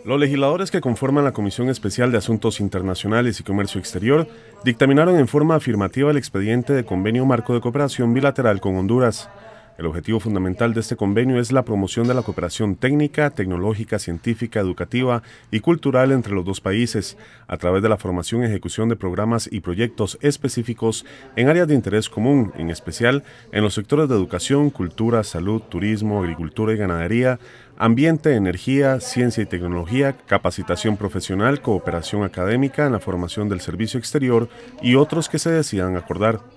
Los legisladores que conforman la Comisión Especial de Asuntos Internacionales y Comercio Exterior dictaminaron en forma afirmativa el expediente de convenio marco de cooperación bilateral con Honduras. El objetivo fundamental de este convenio es la promoción de la cooperación técnica, tecnológica, científica, educativa y cultural entre los dos países, a través de la formación y ejecución de programas y proyectos específicos en áreas de interés común, en especial en los sectores de educación, cultura, salud, turismo, agricultura y ganadería, ambiente, energía, ciencia y tecnología, capacitación profesional, cooperación académica en la formación del servicio exterior y otros que se decidan acordar.